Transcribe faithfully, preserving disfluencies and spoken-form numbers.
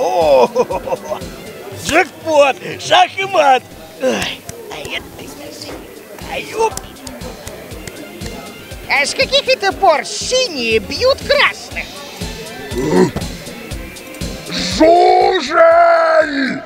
О, джекпот, шах и мат. Ой, а это а ёп. А с каких это пор синие бьют красных? Жужель!